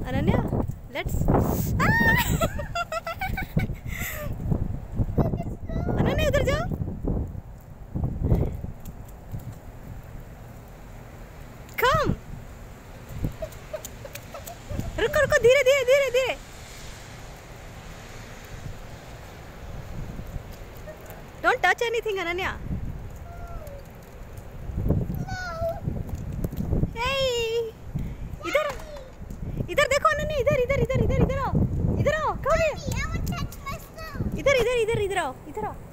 Ananya, let's Ananya इधर जाओ। कम, रुको रुको, धीरे धीरे धीरे धीरे। Don't touch anything Ananya. इधर इधर देखो अनन्या, इधर इधर इधर इधर इधर आओ, इधर आओ। कम, इधर इधर इधर इधर इधर आओ, इधर आओ।